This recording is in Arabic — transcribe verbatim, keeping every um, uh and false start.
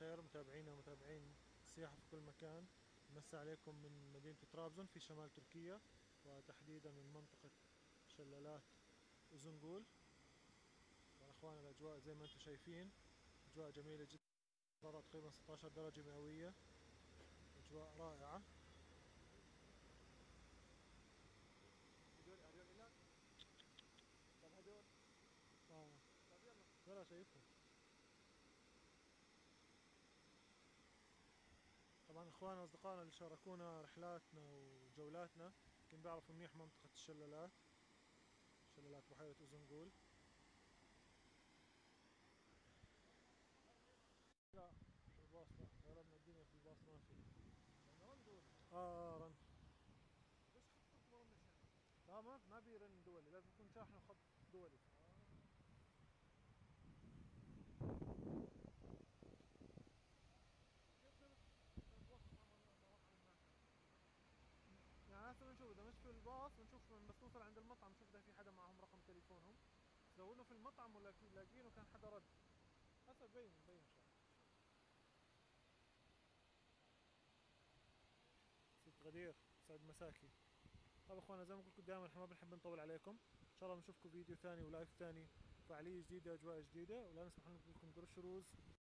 الخير متابعينا ومتابعين السياحة في كل مكان. نمسي عليكم من مدينة طرابزون في شمال تركيا، وتحديدا من منطقة شلالات أوزنغول. طبعا اخوان الاجواء زي ما انتم شايفين اجواء جميلة جدا، حرارة تقريبا ستة عشر درجة مئوية، اجواء رائعة. هدول هدول إلك. طب هدول. اه طب يلا. ولا شايفهم. طبعا اخواننا واصدقائنا اللي شاركونا رحلاتنا وجولاتنا يمكن بيعرفوا منيح منطقة الشلالات، شلالات بحيرة أوزنغول. لا مش الباص، لا غيرنا الدنيا في الباص ما في. يعني رن دولي. اه رن. بس خطك ما رنش يعني. لا ما ما بيرن دولي، لازم يكون شاحن خط دولي. اه. كيف بدنا بدنا نتواصل مع مع مطعم هناك يعني. يعني هسه بنشوف اذا مش في الباص بنشوف بس نوصل عند المطعم نشوف اذا في حدا معهم رقم تليفونهم، بس لو انه في المطعم ولا لاقينه كان حدا رد. هسه ببين ببين ان شاء الله. ان شاء الله. ست غدير سعد مساكي. طيب اخوانا زي ما قلت لكم دائما احنا ما بنحب نطول عليكم، ان شاء الله بنشوفكم فيديو ثاني ولايف ثاني، فعالية جديدة اجواء جديدة، ولا نسمح لكم قروش روز.